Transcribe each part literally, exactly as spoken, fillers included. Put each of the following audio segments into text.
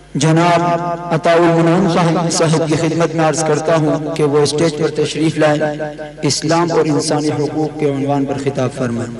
جناب عطاء المنعم صاحب کی خدمت میں عرض کرتا ہوں کہ وہ اسٹیج پر تشریف لائیں، اسلام اور انسانی حقوق کے عنوان پر خطاب فرمائیں۔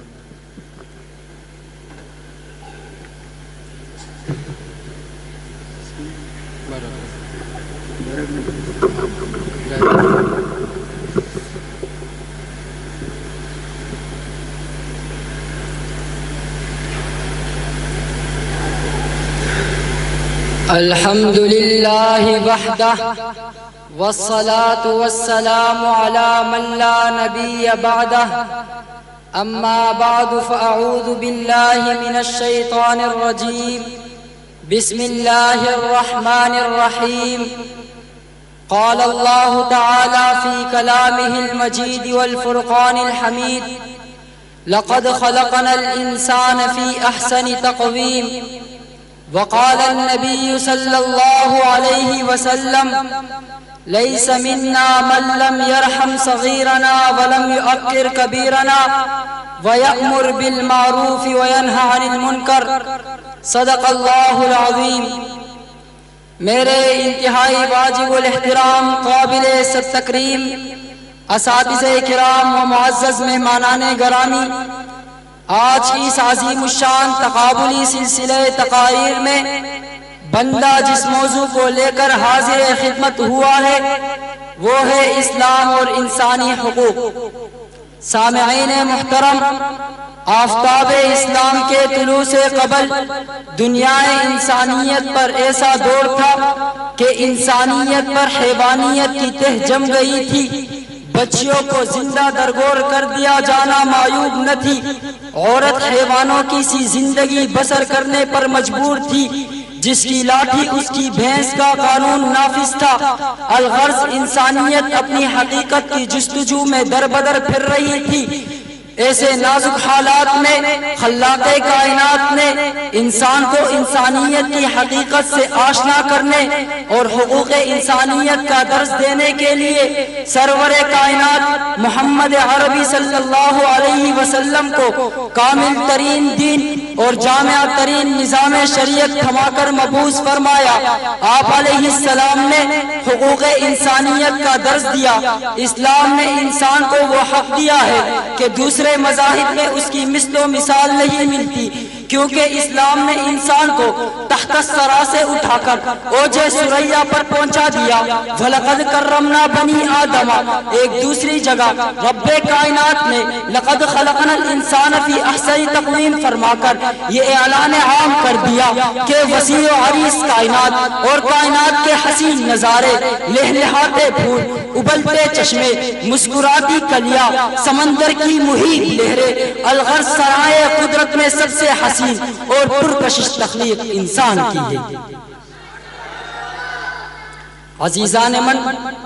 الحمد لله وحده والصلاة والسلام على من لا نبي بعده أما بعد فأعوذ بالله من الشيطان الرجيم بسم الله الرحمن الرحيم قال الله تعالى في كلامه المجيد والفرقان الحميد لقد خلقنا الإنسان في أحسن تقويم وقال النبي صلى الله عليه وسلم ليس منا من لم يرحم صغيرنا ولم يؤقر كبيرنا ويأمر بالمعروف وينهى عن المنكر صدق الله العظيم۔ میرے انتہائی واجب الاحترام قابل ست تکریم اساتذہ کرام و معزز مہمانان گرامی، آج کی اس عظیم الشان تقابلی سلسلہ تقاریر میں بندہ جس موضوع کو لے کر حاضر خدمت ہوا ہے وہ ہے اسلام اور انسانی حقوق۔ سامعین محترم، آفتاب اسلام کے طلوع سے قبل دنیا انسانیت پر ایسا دور تھا کہ انسانیت پر حیوانیت کی تہ جم گئی تھی۔ بچیوں کو زندہ درگور کر دیا جانا معیوب نہ تھی، عورت حیوانوں کی سی زندگی بسر کرنے پر مجبور تھی، جس کی لاٹھی اس کی بھینس کا قانون نافذ تھا۔ الغرض انسانیت اپنی حقیقت کی جستجو میں در بدر پھر رہی تھی۔ ایسے نازک حالات میں خلاق کائنات نے انسان کو انسانیت کی حقیقت سے آشنا کرنے اور حقوق انسانیت کا درس دینے کے لیے سرور کائنات محمد عربی صلی اللہ علیہ وسلم کو کامل ترین دین اور جامع ترین نظام شریعت تھما کر مبعوث فرمایا۔ آپ علیہ السلام نے حقوق انسانیت کا درس دیا۔ اسلام نے انسان کو وہ حق دیا ہے کہ دوسرے مذاہب میں اس کی مثل و مثال نہیں ملتی، کیونکہ اسلام نے انسان کو تحت الثری سے اٹھا کر اوج ثریا پر پہنچا دیا۔ وَلَقَدْ كَرَّمْنَا بَنِي آدَمَ، ایک دوسری جگہ رب کائنات نے لَقَدْ خَلَقْنَا الْإِنسَانَ فِي أَحْسَنِ تَقْوِيمٍ فرما کر یہ اعلان عام کر دیا کہ وسیع و عریض کائنات اور کائنات کے حسین نظارے، لہلہاتے پھول، ابلتے چشمے، مسکراتی کلیاں، سمندر کی محیط لہریں، الغرض سرائے قدرت میں سب سے حسین اور پرکشش تخلیق انسان کی ہے۔ عزیزان من،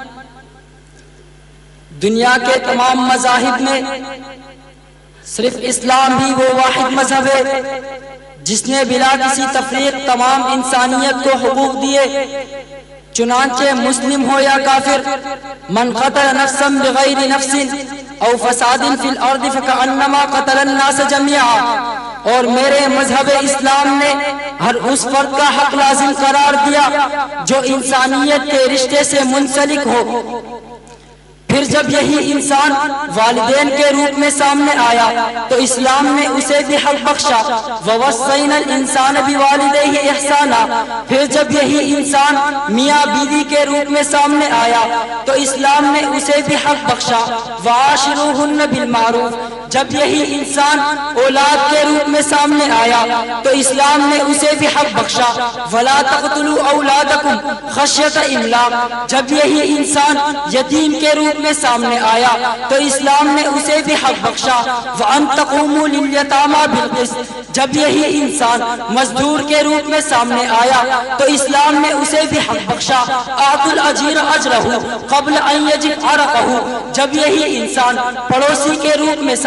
دنیا کے تمام مذاہب میں صرف اسلام ہی وہ واحد مذہب ہے جس نے بلا کسی تفریق تمام انسانیت کو حقوق دیے۔ چنانچہ مسلم ہو یا کافر، من قتل نفسا بغیر نفس او فساد فی الارض فکأنما قتل الناس جميعا، اور میرے مذہب اسلام نے ہر اس فرد کا حق لازم قرار دیا جو انسانیت کے رشتے سے منسلک ہو۔ پھر جب یہی انسان والدین کے روپ میں سامنے آیا تو اسلام نے اسے بھی حق بخشا، وَوَصَّيْنَا الْإِنسَانَ بِوَالِدَيْهِ إِحْسَانًا۔ پھر جب یہی انسان میاں بیوی کے روپ میں سامنے آیا تو اسلام نے اسے بھی حق بخشا، وَعَاشِرُوهُنَّ بِالْمَعْرُوفِ۔ جب یہی انسان اولاد کے روپ میں سامنے آیا تو اسلام نے اسے بھی حق بخشا، وَلَا تَقْتُلُوا أَوْلَادَكُمْ خَشْيَةَ إِمْلَاقٍ۔ جب یہی انسان یتیم کے روپ میں سامنے آیا تو اسلام نے اسے بھی حق بخشا، وَأَن تَقُومُوا لِلْيَتَامَى بِالْقِسْطِ۔ جب یہی انسان مزدور کے روپ میں سامنے آیا تو اسلام نے اسے بھی حق بخشا، آتُوا الْأَجِيرَ أَجْرَهُ قَبْلَ أَن يَجِفَّ عَرَقُهُ۔ جب یہی انسان پڑوسی کے روپ میں سامنے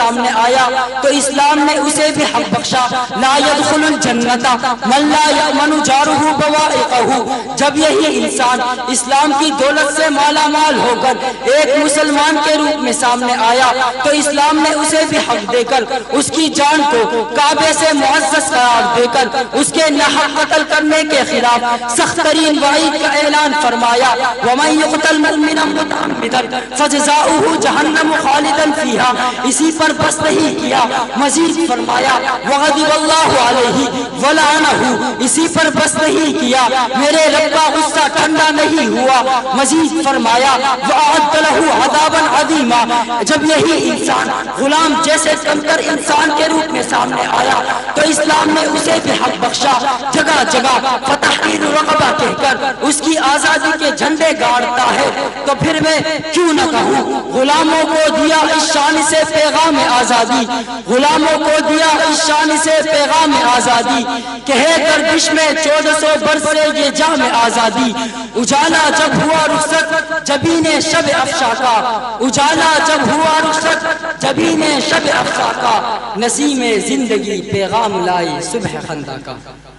سامنے آیا تو اسلام نے اسے بھی حق بخشا. لا يدخل الجنت من لا يأمن جاره بوائقه. جب یہی انسان اسلام کی دولت سے مالا مال ہو کر ایک مسلمان کے روپ میں سامنے آیا تو اسلام نے اسے بھی حق دے کر اس کی جان کو کعبے سے معزز قرار دے کر اس کے ناحق قتل کرنے کے خلاف سخت ترین وعید کا اعلان فرمایا. وَمَن يُقْتَلْ مُؤْمِنًا مُتَعَمِّدًا فَجَزَاؤُهُ جَهَنَّمُ خَالِدًا فِيهَا. اسی پر بس نہیں کیا، مزید فرمایا وَغَضِبَ اللَّهُ عَلَيْهِ وَلَعَنَهُ. اسی پر بس نہیں کیا، میرے رب کا غصہ ٹھنڈا نہیں ہوا. مزید فرمایا وَأَعَدَّ لَهُ عَذَابًا عَظِيمًا. جب یہی انسان غلام جیسے کمتر انسان کے روپ میں سامنے آیا تو اسلام نے اسے بھی حق بخشا. جگہ جگہ فتحریر رقبہ کہہ کر اس کی آزادی کے جھنڈے گاڑتا ہے. تو پھر میں کیوں نہ کہوں غلاموں کو دیا اس شان سے پیغام آزادی، غلاموں کو دیا اس شان سے پیغام آزادی. کہے گردش میں چودہ سو برس سے یہ جام آزادی. اجالا جب ہوا رخصت جبین شب افشا کا، اجالا جب ہوا رخصت جبین شب افشا کا. نسیم زندگی پیغام لائی صبح خندہ کا.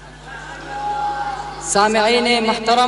سامعین محترم،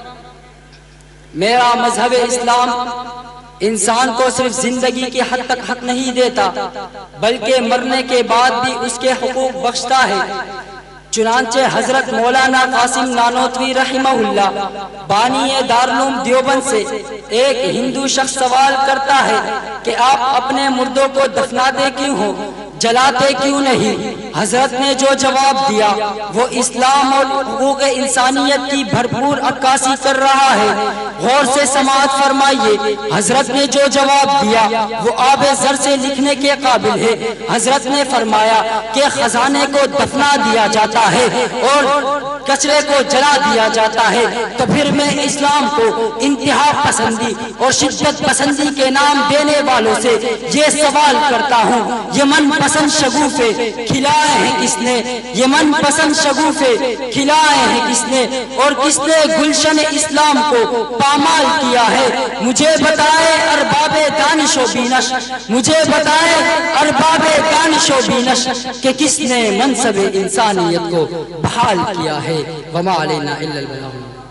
میرا مذہب اسلام انسان کو صرف زندگی کی حد تک حق نہیں دیتا بلکہ مرنے کے بعد بھی اس کے حقوق بخشتا ہے. چنانچہ حضرت مولانا قاسم نانوتوی رحمہ اللہ بانی دارالعلوم دیوبند سے ایک ہندو شخص سوال کرتا ہے کہ آپ اپنے مردوں کو دفناتے کیوں ہو، جلاتے کیوں نہیں؟ حضرت نے جو جواب دیا وہ اسلام اور حقوق انسانیت کی بھرپور عکاسی کر رہا ہے. غور سے سماعت فرمائیے. حضرت نے جو جواب دیا وہ آب زر سے لکھنے کے قابل ہے. حضرت نے فرمایا کہ خزانے کو دفنا دیا جاتا ہے اور کچرے کو جلا دیا جاتا ہے. تو پھر میں اسلام کو انتہا پسندی اور شدت پسندی کے نام دینے والوں سے یہ سوال کرتا ہوں، یہ من پسند شگوفے کھلائے ہیں کس نے؟ یہ من پسند شگوفے کھلائے ہیں کس نے؟ اور کس نے گلشن اسلام کو پامال کیا ہے؟ مجھے بتائے ارباب دانش و بینش، مجھے بتائے ارباب دانش و بینش کہ کس نے منصب انسانیت کو بحال کیا ہے. وما علینا الا البلاغ.